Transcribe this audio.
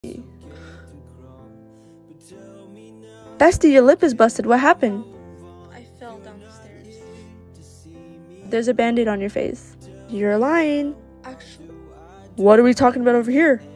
Bestie, your lip is busted. What happened? I fell down the stairs. There's a band-aid on your face. You're lying. Actually, What are we talking about over here?